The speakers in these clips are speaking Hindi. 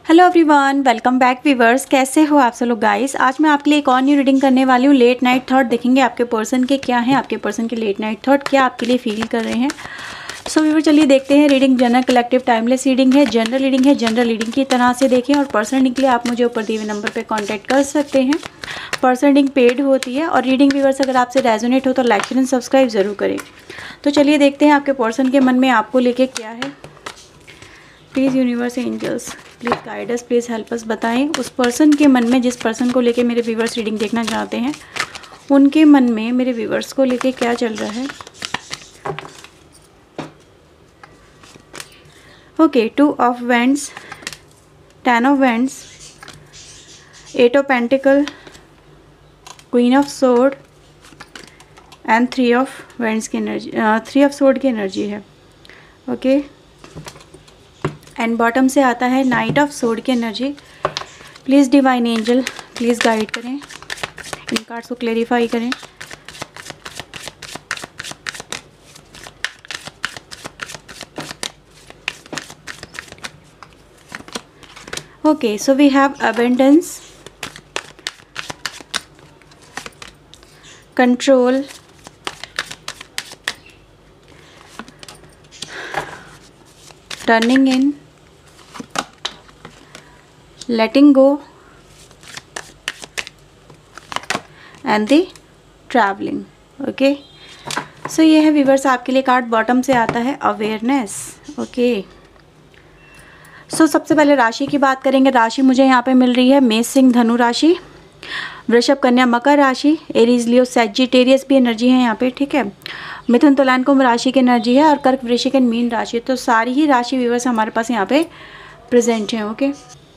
Hello everyone, welcome back viewers. कैसे हो आप सब लोग गाइस। आज मैं आपके लिए एक और न्यू रीडिंग करने वाली हूँ। लेट नाइट थॉट देखेंगे आपके पर्सन के क्या हैं, आपके पर्सन के लेट नाइट थॉट क्या आपके लिए फील कर रहे हैं। सो व्यूअर चलिए देखते हैं। Reading general collective timeless reading है, जनरल रीडिंग है। जनरल रीडिंग की तरह से देखें और पर्सनल रीडिंग के लिए आप मुझे ऊपर दिए हुए नंबर पर कॉन्टैक्ट कर सकते हैं। पर्सनल रीडिंग पेड होती है और रीडिंग व्यूअर्स अगर आपसे रेजोनेट हो तो लाइक शेयर एंड सब्सक्राइब जरूर करें। तो चलिए देखते हैं आपके पर्सन के मन में आपको लेके क्या है। Please universe angels please guide us, please help us. बताएं उस पर्सन के मन में, जिस पर्सन को लेके मेरे व्यूअर्स रीडिंग देखना चाहते हैं, उनके मन में मेरे व्यूअर्स को लेके क्या चल रहा है। Okay, 2 of wands, 10 of wands, 8 of pentacle, queen of sword and 3 of wands की एनर्जी, 3 ऑफ सोर्ड की एनर्जी है। ओके, एंड बॉटम से आता है नाइट ऑफ सोर्ड की energy. Please divine angel please guide करें, इन कार्ड्स को क्लेरिफाई करें। Okay, so we have abundance, control, turning in, letting go and the traveling। Okay, so ये है व्यूअर्स आपके लिए कार्ड। बॉटम से आता है अवेयरनेस। ओके, सो सबसे पहले राशि की बात करेंगे। राशि मुझे यहाँ पे मिल रही है मेष सिंह धनु राशि, वृषभ कन्या मकर राशि, एरीज लियो सैजिटेरियस भी एनर्जी है यहाँ पे। ठीक है, मिथुन तुलान कुंभ राशि की एनर्जी है और कर्क वृश्चिक एंड मीन राशि। तो सारी ही राशि व्यूअर्स हमारे पास यहाँ पे प्रेजेंट हैं। ओके,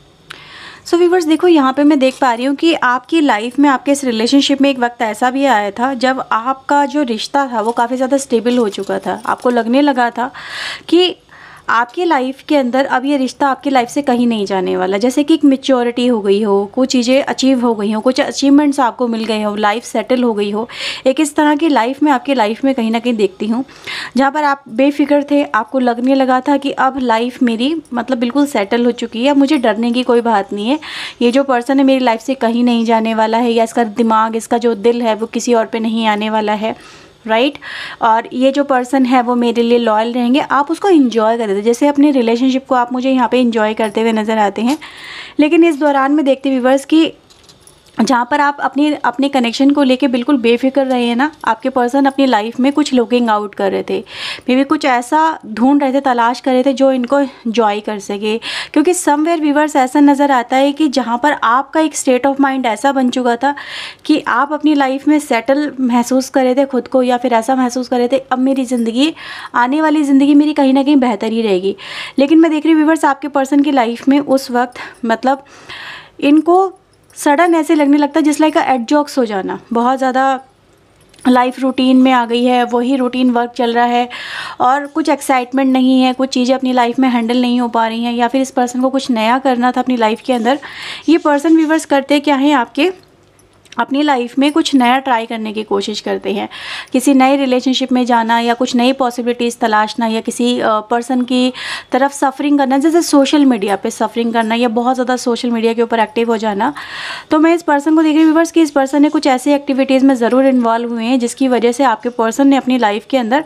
सो व्यूअर्स देखो यहाँ पे मैं देख पा रही हूँ कि आपकी लाइफ में, आपके इस रिलेशनशिप में एक वक्त ऐसा भी आया था जब आपका जो रिश्ता था वो काफ़ी ज़्यादा स्टेबल हो चुका था। आपको लगने लगा था कि आपकी लाइफ के अंदर अब ये रिश्ता आपकी लाइफ से कहीं नहीं जाने वाला। जैसे कि एक मैच्योरिटी हो गई हो, कुछ चीज़ें अचीव हो गई हो, कुछ अचीवमेंट्स आपको मिल गए हो, लाइफ सेटल हो गई हो। एक इस तरह की लाइफ में आपकी लाइफ में कहीं ना कहीं देखती हूँ जहाँ पर आप बेफिक्र थे। आपको लगने लगा था कि अब लाइफ मेरी मतलब बिल्कुल सेटल हो चुकी है, अब मुझे डरने की कोई बात नहीं है। ये जो पर्सन है मेरी लाइफ से कहीं नहीं जाने वाला है, या इसका दिमाग, इसका जो दिल है वो किसी और पे नहीं आने वाला है। राइट, और ये जो पर्सन है वो मेरे लिए लॉयल रहेंगे। आप उसको एंजॉय कर रहे थे, जैसे अपने रिलेशनशिप को आप मुझे यहाँ पे एंजॉय करते हुए नज़र आते हैं। लेकिन इस दौरान में देखते व्यूअर्स कि जहाँ पर आप अपने कनेक्शन को लेके बिल्कुल बेफिक्र रहे हैं ना, आपके पर्सन अपनी लाइफ में कुछ लुकिंग आउट कर रहे थे, मे बी कुछ ऐसा ढूंढ रहे थे, तलाश कर रहे थे जो इनको एंजॉय कर सके। क्योंकि समवेयर व्यूअर्स ऐसा नज़र आता है कि जहाँ पर आपका एक स्टेट ऑफ माइंड ऐसा बन चुका था कि आप अपनी लाइफ में सेटल महसूस कर रहे थे खुद को, या फिर ऐसा महसूस कर रहे थे अब मेरी ज़िंदगी, आने वाली ज़िंदगी मेरी कहीं ना कहीं बेहतर ही रहेगी। लेकिन मैं देख रही हूँ व्यूअर्स आपके पर्सन की लाइफ में उस वक्त मतलब इनको सडन ऐसे लगने लगता है जिस लाइक का एडजॉक्स हो जाना, बहुत ज़्यादा लाइफ रूटीन में आ गई है, वही रूटीन वर्क चल रहा है और कुछ एक्साइटमेंट नहीं है, कुछ चीज़ें अपनी लाइफ में हैंडल नहीं हो पा रही हैं, या फिर इस पर्सन को कुछ नया करना था अपनी लाइफ के अंदर। ये पर्सन व्यूअर्स करते क्या है, आपके अपनी लाइफ में कुछ नया ट्राई करने की कोशिश करते हैं, किसी नए रिलेशनशिप में जाना या कुछ नई पॉसिबिलिटीज़ तलाशना, या किसी पर्सन की तरफ सफरिंग करना, जैसे सोशल मीडिया पे सफरिंग करना या बहुत ज़्यादा सोशल मीडिया के ऊपर एक्टिव हो जाना। तो मैं इस पर्सन को देख रही हूँ व्यूअर्स कि इस पर्सन ने कुछ ऐसी एक्टिविटीज़ में ज़रूर इन्वॉल्व हुए हैं जिसकी वजह से आपके पर्सन ने अपनी लाइफ के अंदर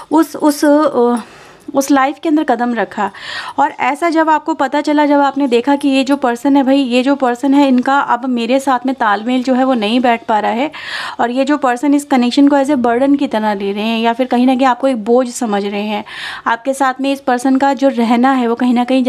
उस लाइफ के अंदर कदम रखा। और ऐसा जब आपको पता चला, जब आपने देखा कि ये जो पर्सन है भाई, ये जो पर्सन है इनका अब मेरे साथ में तालमेल जो है वो नहीं बैठ पा रहा है, और ये जो पर्सन इस कनेक्शन को एज ए बर्डन की तरह ले रहे हैं, या फिर कहीं ना कहीं आपको एक बोझ समझ रहे हैं। आपके साथ में इस पर्सन का जो रहना है वो कहीं ना कहीं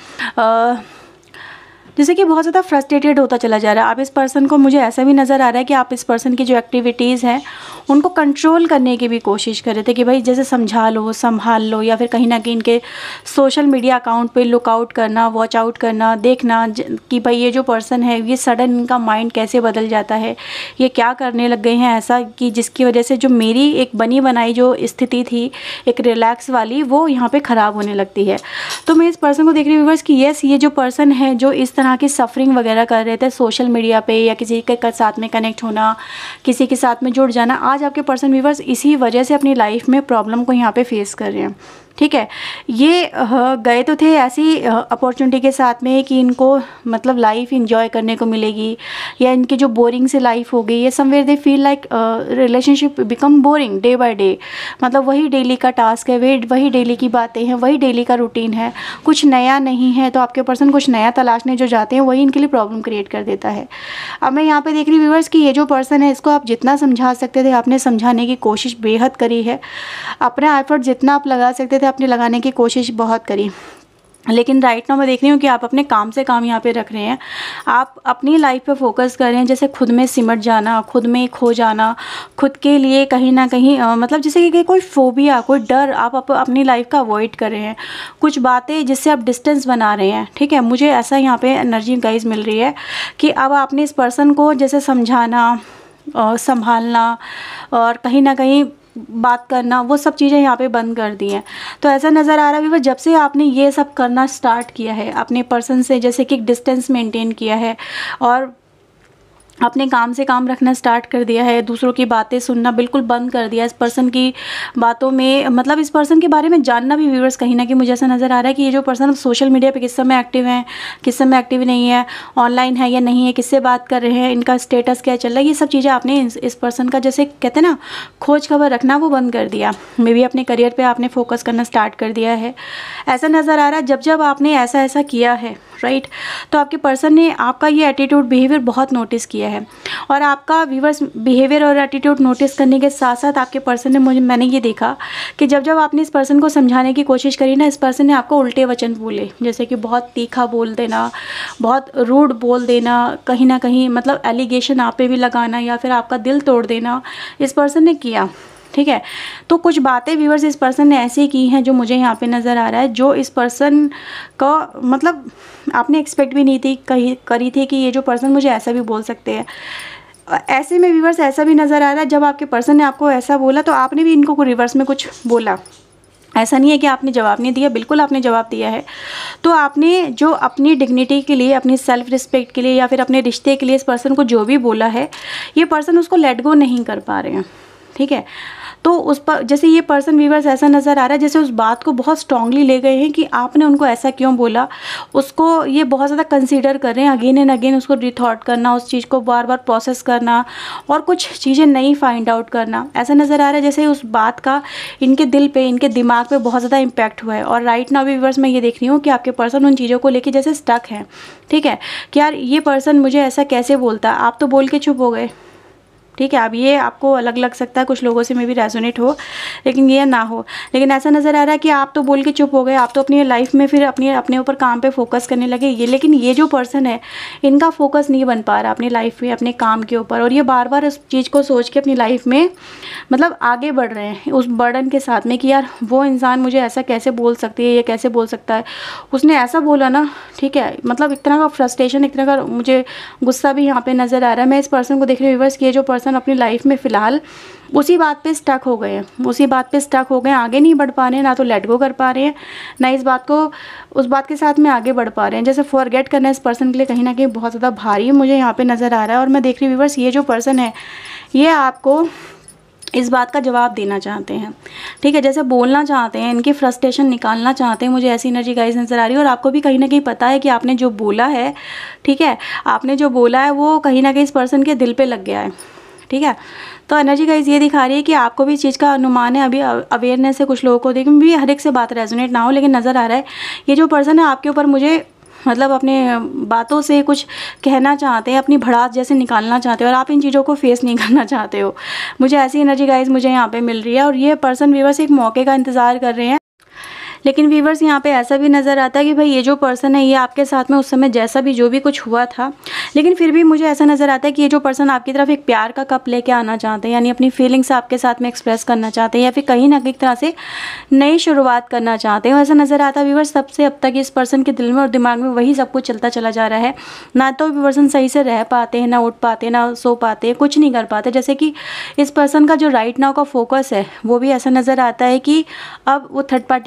जैसे कि बहुत ज़्यादा फ्रस्ट्रेटेड होता चला जा रहा है। आप इस पर्सन को, मुझे ऐसा भी नज़र आ रहा है कि आप इस पर्सन की जो एक्टिविटीज़ हैं उनको कंट्रोल करने की भी कोशिश कर रहे थे कि भाई जैसे समझा लो, संभाल लो, या फिर कहीं ना कहीं इनके सोशल मीडिया अकाउंट पे लुक आउट करना, वॉच आउट करना, देखना कि भाई ये जो पर्सन है ये सडन इनका माइंड कैसे बदल जाता है, ये क्या करने लग गए हैं ऐसा कि जिसकी वजह से जो मेरी एक बनी बनाई जो स्थिति थी एक रिलैक्स वाली, वो यहाँ पर ख़राब होने लगती है। तो मैं इस पर्सन को देख रही हूँ व्यूअर्स कि येस, ये जो पर्सन है जो इस तरह की सफरिंग वगैरह कर रहे थे सोशल मीडिया पे, या किसी के साथ में कनेक्ट होना, किसी के साथ में जुड़ जाना, आज आपके पर्सन व्यूअर्स इसी वजह से अपनी लाइफ में प्रॉब्लम को यहाँ पे फेस कर रहे हैं। ठीक है। ये गए तो थे ऐसी अपॉर्चुनिटी के साथ में कि इनको मतलब लाइफ इंजॉय करने को मिलेगी, या इनकी जो बोरिंग से लाइफ हो गई है, somewhere they feel like relationship become boring day by day. मतलब वही डेली का टास्क है, वही डेली की बातें हैं, वही डेली का रूटीन है, कुछ नया नहीं है। तो आपके पर्सन कुछ नया तलाशने जो जाते हैं वही इनके लिए प्रॉब्लम क्रिएट कर देता है। अब मैं यहाँ पे देख रही हूँ व्यूअर्स कि ये जो पर्सन है इसको आप जितना समझा सकते थे आपने समझाने की कोशिश बेहद करी है, अपना एफर्ट जितना आप लगा सकते थे आपने लगाने की कोशिश बहुत करी, लेकिन राइट नाउ मैं देख रही हूँ कि आप अपने काम से काम यहाँ पे रख रहे हैं। आप अपनी लाइफ पे फोकस कर रहे हैं, जैसे खुद में सिमट जाना, खुद में खो जाना, खुद के लिए कहीं ना कहीं मतलब जैसे कि कोई फोबिया, कोई डर आप अपनी लाइफ का अवॉइड कर रहे हैं, कुछ बातें जिससे आप डिस्टेंस बना रहे हैं। ठीक है, मुझे ऐसा यहाँ पे एनर्जी गाइस मिल रही है कि अब आपने इस पर्सन को जैसे समझाना और संभालना और कहीं ना कहीं बात करना, वो सब चीज़ें यहाँ पे बंद कर दी हैं। तो ऐसा नज़र आ रहा है कि जब से आपने ये सब करना स्टार्ट किया है, अपने पर्सन से जैसे कि डिस्टेंस मेंटेन किया है और अपने काम से काम रखना स्टार्ट कर दिया है, दूसरों की बातें सुनना बिल्कुल बंद कर दिया, इस पर्सन की बातों में मतलब इस पर्सन के बारे में जानना भी व्यूअर्स कहीं ना कहीं मुझे ऐसा नज़र आ रहा है कि ये जो पर्सन सोशल मीडिया पे किस समय एक्टिव हैं, किस समय एक्टिव नहीं है, ऑनलाइन है या नहीं है, किससे बात कर रहे हैं, इनका स्टेटस क्या चल रहा है, ये सब चीज़ें आपने इस पर्सन का जैसे कहते हैं ना खोज खबर रखना वो बंद कर दिया। मे बी अपने करियर पर आपने फोकस करना स्टार्ट कर दिया है, ऐसा नज़र आ रहा है। जब आपने ऐसा किया है राइट, तो आपके पर्सन ने आपका ये एटीट्यूड बिहेवियर बहुत नोटिस किया है, और आपका व्यूअर्स बिहेवियर और एटीट्यूड नोटिस करने के साथ साथ आपके पर्सन ने मैंने ये देखा कि जब आपने इस पर्सन को समझाने की कोशिश करी ना, इस पर्सन ने आपको उल्टे वचन बोले, जैसे कि बहुत तीखा बोल देना, बहुत रूड बोल देना, कहीं ना कहीं मतलब एलिगेशन आप पे भी लगाना या फिर आपका दिल तोड़ देना इस पर्सन ने किया। ठीक है, तो कुछ बातें व्यूअर्स इस पर्सन ने ऐसी की हैं जो मुझे यहाँ पे नज़र आ रहा है, जो इस पर्सन का मतलब आपने एक्सपेक्ट भी नहीं थी करी थी कि ये जो पर्सन मुझे ऐसा भी बोल सकते हैं। ऐसे में व्यूअर्स ऐसा भी नज़र आ रहा है जब आपके पर्सन ने आपको ऐसा बोला तो आपने भी इनको रिवर्स में कुछ बोला। ऐसा नहीं है कि आपने जवाब नहीं दिया, बिल्कुल आपने जवाब दिया है। तो आपने जो अपनी डिग्निटी के लिए, अपनी सेल्फ रिस्पेक्ट के लिए या फिर अपने रिश्ते के लिए इस पर्सन को जो भी बोला है, ये पर्सन उसको लेट गो नहीं कर पा रहे हैं। ठीक है, तो उस पर जैसे ये पर्सन व्यूअर्स ऐसा नज़र आ रहा है जैसे उस बात को बहुत स्ट्रांगली ले गए हैं कि आपने उनको ऐसा क्यों बोला, उसको ये बहुत ज़्यादा कंसीडर कर रहे हैं, अगेन एंड अगेन उसको रिथॉट करना, उस चीज़ को बार बार प्रोसेस करना और कुछ चीज़ें नई फाइंड आउट करना। ऐसा नज़र आ रहा है जैसे उस बात का इनके दिल पे, इनके दिमाग पे बहुत ज़्यादा इम्पैक्ट हुआ है। और राइट नाउ व्यूअर्स मैं ये देख रही हूँ कि आपके पर्सन उन चीज़ों को लेके जैसे स्टक है। ठीक है, कि यार ये पर्सन मुझे ऐसा कैसे बोलता, आप तो बोल के चुप हो गए। ठीक है, अब ये आपको अलग लग सकता है, कुछ लोगों से मे भी रेजोनेट हो लेकिन ये ना हो, लेकिन ऐसा नज़र आ रहा है कि आप तो बोल के चुप हो गए, आप तो अपनी लाइफ में फिर अपने ऊपर काम पे फोकस करने लगे। ये लेकिन ये जो पर्सन है इनका फोकस नहीं बन पा रहा अपनी लाइफ में, अपने काम के ऊपर, और ये बार बार उस चीज़ को सोच के अपनी लाइफ में मतलब आगे बढ़ रहे हैं उस बर्डन के साथ में कि यार वो इंसान मुझे ऐसा कैसे बोल सकती है, ये कैसे बोल सकता है, उसने ऐसा बोला ना। ठीक है, मतलब एक तरह का फ्रस्ट्रेशन, एक तरह का मुझे गुस्सा भी यहाँ पे नज़र आ रहा है। मैं इस पर्सन को देख रही हूँ व्यूअर्स कि ये जो पर्सन अपनी लाइफ में फ़िलहाल उसी बात पे स्टक हो गए हैं, उसी बात पे स्टक हो गए हैं, आगे नहीं बढ़ पा रहे हैं, ना तो लेट गो कर पा रहे हैं, ना इस बात को उस बात के साथ में आगे बढ़ पा रहे हैं। जैसे फॉरगेट करना इस पर्सन के लिए कहीं ना कहीं बहुत ज़्यादा भारी मुझे यहाँ पे नज़र आ रहा है। और मैं देख रही हूँ व्यूअर्स ये जो पर्सन है ये आपको इस बात का जवाब देना चाहते हैं। ठीक है, जैसे बोलना चाहते हैं, इनकी फ्रस्ट्रेशन निकालना चाहते हैं, मुझे ऐसी एनर्जी गाइस नज़र आ रही है। और आपको भी कहीं ना कहीं पता है कि आपने जो बोला है, ठीक है, आपने जो बोला है वो कहीं ना कहीं इस पर्सन के दिल पे लग गया है। ठीक है, तो एनर्जी गाइस ये दिखा रही है कि आपको भी इस चीज़ का अनुमान है, अभी अवेयरनेस है कुछ लोगों को, देखिए भी हर एक से बात रेजोनेट ना हो, लेकिन नज़र आ रहा है ये जो पर्सन है आपके ऊपर मुझे मतलब अपने बातों से कुछ कहना चाहते हैं, अपनी भड़ास जैसे निकालना चाहते हो, और आप इन चीज़ों को फेस नहीं करना चाहते हो। मुझे ऐसी एनर्जी गाइस मुझे यहाँ पे मिल रही है। और ये पर्सन व्यूअर्स एक मौके का इंतज़ार कर रहे हैं, लेकिन व्यूअर्स यहाँ पे ऐसा भी नज़र आता है कि भाई ये जो पर्सन है ये आपके साथ में उस समय जैसा भी जो भी कुछ हुआ था, लेकिन फिर भी मुझे ऐसा नज़र आता है कि ये जो पर्सन आपकी तरफ एक प्यार का कप लेके आना चाहते हैं, यानी अपनी फीलिंग्स आपके साथ में एक्सप्रेस करना चाहते हैं, या फिर कहीं ना कहीं तरह से नई शुरुआत करना चाहते हैं। ऐसा नज़र आता है व्यूअर्स तब से अब तक इस पर्सन के दिल में और दिमाग में वही सब कुछ चलता चला जा रहा है। ना तो पर्सन सही से रह पाते हैं, ना उठ पाते, ना सो पाते हैं, कुछ नहीं कर पाते। जैसे कि इस पर्सन का जो राइट नाउ का फोकस है वो भी ऐसा नज़र आता है कि अब वो थर्ड पार्टी के ऊपर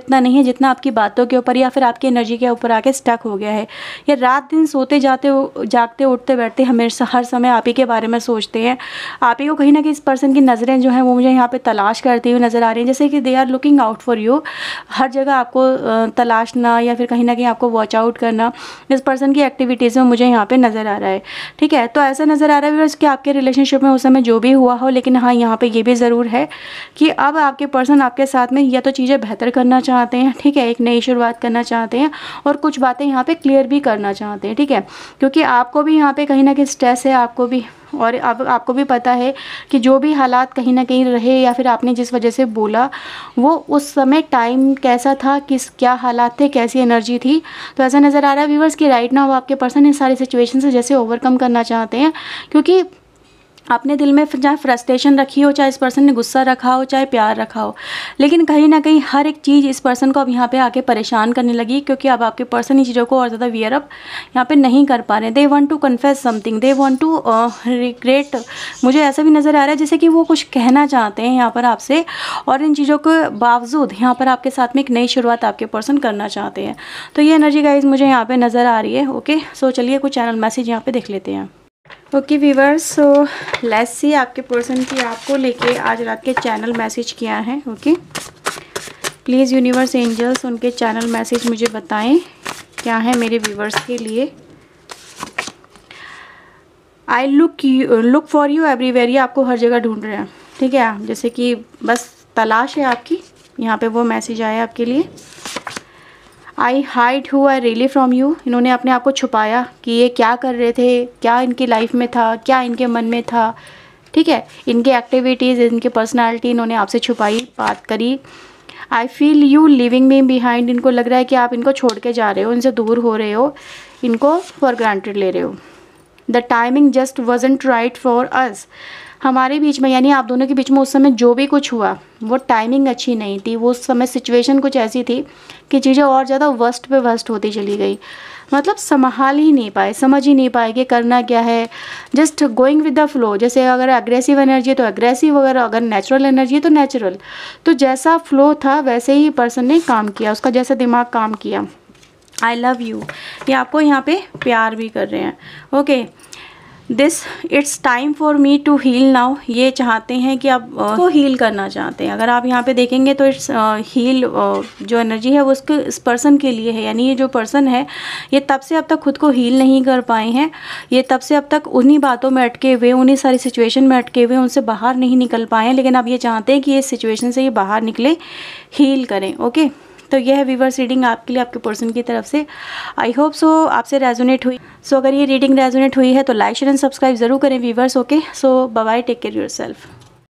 इतना नहीं है जितना आपकी बातों के ऊपर या फिर आपकी एनर्जी के ऊपर आके स्टक हो गया है। या रात दिन सोते जागते उठते बैठते हमेशा हर समय आप ही के बारे में सोचते हैं। आप ही को कहीं ना कहीं इस पर्सन की नज़रें जो हैं वो मुझे यहाँ पे तलाश करती हुई नज़र आ रही हैं, जैसे कि they are looking out for you. हर जगह आपको तलाशना या फिर कहीं ना कहीं आपको वॉच आउट करना इस पर्सन की एक्टिविटीज़ में मुझे यहाँ पे नज़र आ रहा है। ठीक है, तो ऐसा नज़र आ रहा है कि आपके रिलेशनशिप में उस समय जो भी हुआ हो, लेकिन हाँ यहाँ पे ये भी ज़रूर है कि अब आपके पर्सन आपके साथ में या तो चीज़ें बेहतर करना चाहते हैं, ठीक है, एक नई शुरुआत करना चाहते हैं और कुछ बातें यहाँ पे क्लियर भी करना चाहते हैं। ठीक है, क्योंकि आपको भी यहाँ पे कहीं ना कहीं स्ट्रेस है, आपको भी, और अब आपको भी पता है कि जो भी हालात कहीं ना कहीं रहे या फिर आपने जिस वजह से बोला वो उस समय टाइम कैसा था, क्या हालात थे, कैसी एनर्जी थी। तो ऐसा नज़र आ रहा है व्यूअर्स कि राइट नाउ आपके पर्सन इन सारी सिचुएशन से जैसे ओवरकम करना चाहते हैं, क्योंकि अपने दिल में चाहे फ्रस्ट्रेशन रखी हो, चाहे इस पर्सन ने गुस्सा रखा हो, चाहे प्यार रखा हो, लेकिन कहीं ना कहीं हर एक चीज़ इस पर्सन को अब यहाँ पे आके परेशान करने लगी, क्योंकि अब आपके पर्सन इन चीज़ों को और ज़्यादा वियर अप यहाँ पे नहीं कर पा रहे। They want to confess something, they want to regret. मुझे ऐसा भी नज़र आ रहा है जैसे कि वो कुछ कहना चाहते हैं यहाँ पर आपसे, और इन चीज़ों के बावजूद यहाँ पर आपके साथ में एक नई शुरुआत आपके पर्सन करना चाहते हैं। तो ये एनर्जी गाइज मुझे यहाँ पर नज़र आ रही है। ओके, सो चलिए कुछ चैनल मैसेज यहाँ पर देख लेते हैं। Okay viewers, so let's see आपके पर्सन की आपको लेके आज रात के चैनल मैसेज क्या है। ओके, प्लीज़ यूनिवर्स एंजल्स उनके चैनल मैसेज मुझे बताएं क्या है मेरे व्यूअर्स के लिए। I look for you everywhere, ये आपको हर जगह ढूंढ रहे हैं। ठीक है, जैसे कि बस तलाश है आपकी, यहाँ पे वो मैसेज आया आपके लिए। I hide who I really from you, इन्होंने अपने आप को छुपाया कि ये क्या कर रहे थे, क्या इनकी लाइफ में था, क्या इनके मन में था। ठीक है, इनकी एक्टिविटीज़, इनकी पर्सनालिटी इन्होंने आपसे छुपाई, बात करी। I feel you living me behind, इनको लग रहा है कि आप इनको छोड़ के जा रहे हो, इनसे दूर हो रहे हो, इनको फॉर ग्रांटेड ले रहे हो। The timing just wasn't right for us, हमारे बीच में यानी आप दोनों के बीच में उस समय जो भी कुछ हुआ वो टाइमिंग अच्छी नहीं थी। वो उस समय सिचुएशन कुछ ऐसी थी कि चीज़ें और ज़्यादा वर्स्ट पे वर्स्ट होती चली गई, मतलब संभाल ही नहीं पाए, समझ ही नहीं पाए कि करना क्या है। Just going with the flow, जैसे अगर एग्रेसिव एनर्जी है तो एग्रेसिव, अगर नेचुरल एनर्जी है तो नेचुरल। तो जैसा फ्लो था वैसे ही पर्सन ने काम किया, उसका जैसा दिमाग काम किया। आई लव यू, ये आपको यहाँ पे प्यार भी कर रहे हैं। Okay, this it's time for me to heal now, ये चाहते हैं कि आप को हील करना चाहते हैं। अगर आप यहाँ पे देखेंगे तो इट्स हील जो एनर्जी है वो उसके इस पर्सन के लिए है, यानी ये जो पर्सन है ये तब से अब तक खुद को हील नहीं कर पाए हैं। ये तब से अब तक उन्हीं बातों में अटके हुए, उन्हीं सारी सिचुएशन में अटके हुए, उनसे बाहर नहीं निकल पाए हैं, लेकिन अब ये चाहते हैं कि इस सिचुएशन से ये बाहर निकले, हील करें। ओके, तो यह है व्यूअर्स रीडिंग आपके लिए आपके पर्सन की तरफ से। आई होप सो आपसे रेजोनेट हुई। सो अगर ये रीडिंग रेजोनेट हुई है तो लाइक शेयर एंड सब्सक्राइब जरूर करें viewers. Okay, so bye bye, take care yourself.